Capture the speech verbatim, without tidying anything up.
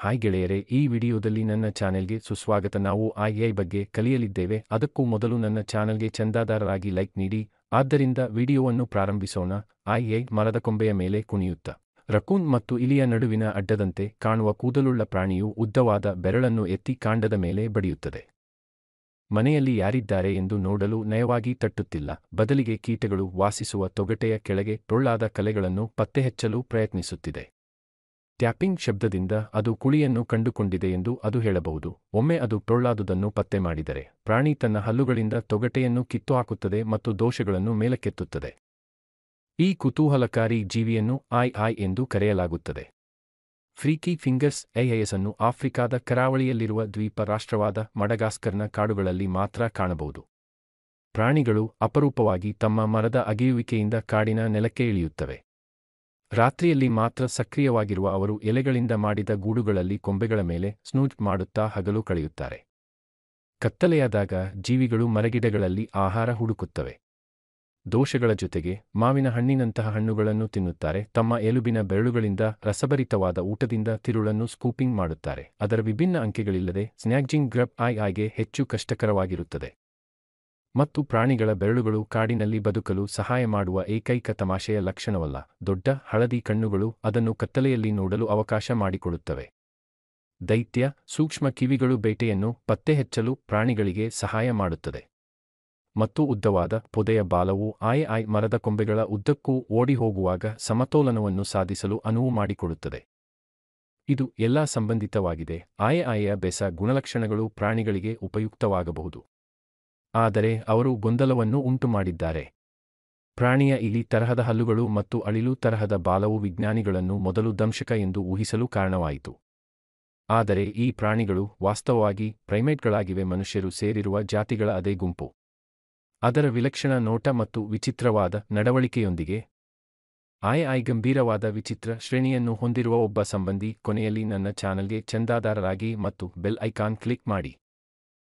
Hi ಗೆಳೆಯರೇ, ಈ ವಿಡಿಯೋದಲ್ಲಿ ನನ್ನ ಚಾನೆಲ್ಗೆ ಸುಸ್ವಾಗತ. ನಾವು ಎ ಐ ಬಗ್ಗೆ ಕಲಿಯಲಿದ್ದೇವೆ. ಅದಕ್ಕೂ ಮೊದಲು ನನ್ನ ಚಾನೆಲ್ಗೆ ಚಂದಾದಾರರಾಗಿ ಲೈಕ್ ನೀಡಿ. ಆದ್ದರಿಂದ ವಿಡಿಯೋವನ್ನು ಪ್ರಾರಂಭಿಸೋಣ. ಎ ಐ ಮರದ ಕೊಂಬೆಯ ಮೇಲೆ ಕುಣಿಯುತ್ತಾ. ರಕೂನ್ ಮತ್ತು ಇಲಿಯ ನಡುವಿನ ಅಡ್ಡದಂತೆ ಕಾಣುವ ಕೂದಲುಳ್ಳ ಪ್ರಾಣಿಯು ಉದ್ದವಾದ ಬೆರಳನ್ನು ಎತ್ತಿ ಕಾಂಡದ ಮೇಲೆ ಬಡಿಯುತ್ತದೆ. ಮನೆಯಲ್ಲಿ ಯಾರಿದ್ದಾರೆ ಎಂದು ನೋಡಲು ನಯವಾಗಿ ತಟ್ಟುತ್ತಿಲ್ಲ, ಬದಲಿಗೆ ಕೀಟಗಳು ವಾಸಿಸುವ ತೊಗಟೆಯ ಕೆಳಗೆ ಟೊಳ್ಳಾದ ಕಲೆಗಳನ್ನು ಪತ್ತೆಹಚ್ಚಲು ಪ್ರಯತ್ನಿಸುತ್ತಿದೆ. ಟ್ಯಾಪಿಂಗ್ ಶಬ್ದದಿಂದ ಅದು ಕುಳಿಯನ್ನು ಕಂಡುಕೊಂಡಿದೆ ಎಂದು ಅದು ಹೇಳಬಹುದು. ಒಮ್ಮೆ ಅದು ಟೊಳ್ಳಾದುದನ್ನು ಪತ್ತೆ ಮಾಡಿದರೆ, ಪ್ರಾಣಿ ತನ್ನ ಹಲ್ಲುಗಳಿಂದ ತೊಗಟೆಯನ್ನು ಕಿತ್ತುಹಾಕುತ್ತದೆ ಮತ್ತು ದೋಷಗಳನ್ನು ಮೇಲಕ್ಕೆತ್ತುತ್ತದೆ. ಈ ಕುತೂಹಲಕಾರಿ ಜೀವಿಯನ್ನು ಐ ಐ ಎಂದು ಕರೆಯಲಾಗುತ್ತದೆ. ಫ್ರೀಕಿ ಫಿಂಗರ್ಸ್ ಐಐಎಸ್ ಅನ್ನು ಆಫ್ರಿಕಾದ ಕರಾವಳಿಯಲ್ಲಿರುವ ದ್ವೀಪ ರಾಷ್ಟ್ರವಾದ ಮಡಗಾಸ್ಕರ್ನ ಕಾಡುಗಳಲ್ಲಿ ಮಾತ್ರ ಕಾಣಬಹುದು. ಪ್ರಾಣಿಗಳು ಅಪರೂಪವಾಗಿ ತಮ್ಮ ಮರದ ಅಗೆಯುವಿಕೆಯಿಂದ ಕಾಡಿನ ನೆಲಕ್ಕೆ ಇಳಿಯುತ್ತವೆ. ರಾತ್ರಿಯಲ್ಲಿ ಮಾತ್ರ ಸಕ್ರಿಯವಾಗಿರುವ ಅವರು ಎಲೆಗಳಿಂದ ಮಾಡಿದ ಗೂಡುಗಳಲ್ಲಿ ಕೊಂಬೆಗಳ ಮೇಲೆ ಸ್ನೂಜ್ ಮಾಡುತ್ತಾ ಹಗಲು ಕಳೆಯುತ್ತಾರೆ. ಕತ್ತಲೆಯಾದಾಗ ಜೀವಿಗಳು ಮರಗಿಡಗಳಲ್ಲಿ ಆಹಾರ ಹುಡುಕುತ್ತವೆ. ದೋಷಗಳ ಜೊತೆಗೆ ಮಾವಿನ ಹಣ್ಣಿನಂತಹ ಹಣ್ಣುಗಳನ್ನು ತಿನ್ನುತ್ತಾರೆ. ತಮ್ಮ ಎಲುಬಿನ ಬೆರಳುಗಳಿಂದ ರಸಭರಿತವಾದ ಊಟದಿಂದ ತಿರುಳನ್ನು ಸ್ಕೂಪಿಂಗ್ ಮಾಡುತ್ತಾರೆ. ಅದರ ವಿಭಿನ್ನ ಅಂಕೆಗಳಿಲ್ಲದೆ ಸ್ನ್ಯಾಗ್ಜಿಂಗ್ ಗ್ರಬ್ ಐ ಐಗೆ ಹೆಚ್ಚು ಕಷ್ಟಕರವಾಗಿರುತ್ತದೆ. ಮತ್ತು ಪ್ರಾಣಿಗಳ ಬೆರಳುಗಳು ಕಾಡಿನಲ್ಲಿ ಬದುಕಲು ಸಹಾಯ ಮಾಡುವ ಏಕೈಕ ತಮಾಷೆಯ ಲಕ್ಷಣವಲ್ಲ. ದೊಡ್ಡ ಹಳದಿ ಕಣ್ಣುಗಳು ಅದನ್ನು ಕತ್ತಲೆಯಲ್ಲಿ ನೋಡಲು ಅವಕಾಶ ಮಾಡಿಕೊಡುತ್ತವೆ. ದೈತ್ಯ ಸೂಕ್ಷ್ಮ ಕಿವಿಗಳು ಬೇಟೆಯನ್ನು ಪತ್ತೆಹಚ್ಚಲು ಪ್ರಾಣಿಗಳಿಗೆ ಸಹಾಯ ಮಾಡುತ್ತದೆ. ಮತ್ತು ಉದ್ದವಾದ ಪೊದೆಯ ಬಾಲವು ಐ ಐ ಮರದ ಕೊಂಬೆಗಳ ಉದ್ದಕ್ಕೂ ಓಡಿಹೋಗುವಾಗ ಸಮತೋಲನವನ್ನು ಸಾಧಿಸಲು ಅನುವು ಮಾಡಿಕೊಡುತ್ತದೆ. ಇದು ಎಲ್ಲಾ ಸಂಬಂಧಿತವಾಗಿದೆ. ಐ ಐಯ ಬೆಸ ಗುಣಲಕ್ಷಣಗಳು ಪ್ರಾಣಿಗಳಿಗೆ ಉಪಯುಕ್ತವಾಗಬಹುದು, ಆದರೆ ಅವರು ಗೊಂದಲವನ್ನು ಉಂಟುಮಾಡಿದ್ದಾರೆ. ಪ್ರಾಣಿಯ ಇಲಿ ತರಹದ ಹಲ್ಲುಗಳು ಮತ್ತು ಅಳಿಲು ತರಹದ ಬಾಲವು ವಿಜ್ಞಾನಿಗಳನ್ನು ಮೊದಲು ದಂಶಕ ಎಂದು ಊಹಿಸಲು ಕಾರಣವಾಯಿತು. ಆದರೆ ಈ ಪ್ರಾಣಿಗಳು ವಾಸ್ತವವಾಗಿ ಪ್ರೈಮೇಟ್ಗಳಾಗಿವೆ, ಮನುಷ್ಯರು ಸೇರಿರುವ ಜಾತಿಗಳ ಅದೇ ಗುಂಪು. ಅದರ ವಿಲಕ್ಷಣ ನೋಟ ಮತ್ತು ವಿಚಿತ್ರವಾದ ನಡವಳಿಕೆಯೊಂದಿಗೆ ಐ ಐ ಗಂಭೀರವಾದ ವಿಚಿತ್ರ ಶ್ರೇಣಿಯನ್ನು ಹೊಂದಿರುವ ಒಬ್ಬ ಸಂಬಂಧಿ. ಕೊನೆಯಲ್ಲಿ ನನ್ನ ಚಾನಲ್ಗೆ ಚಂದಾದಾರರಾಗಿ ಮತ್ತು ಬೆಲ್ ಐಕಾನ್ ಕ್ಲಿಕ್ ಮಾಡಿ.